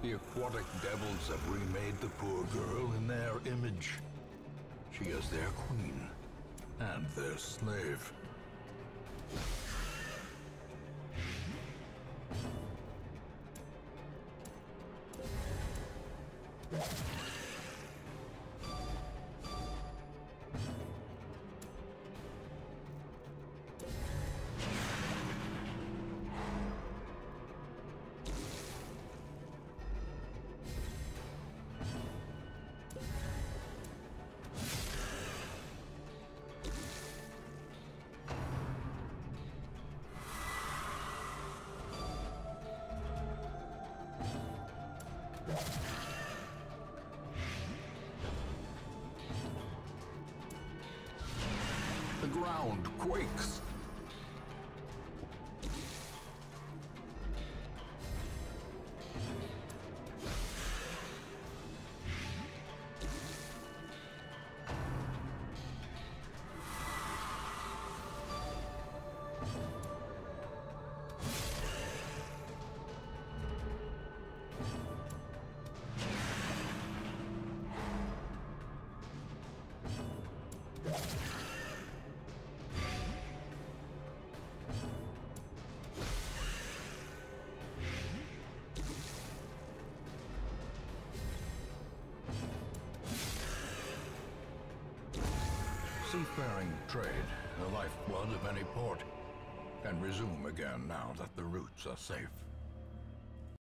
The aquatic devils have remade the poor girl in their image. She is their queen and their slave. The ground quakes. Seafaring trade, the lifeblood of any port, can resume again now that the routes are safe.